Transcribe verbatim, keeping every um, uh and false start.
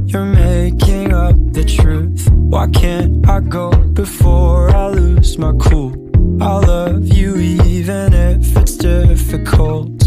you're making up the truth. Why can't I go before I lose my cool? I'll love you even if it's difficult.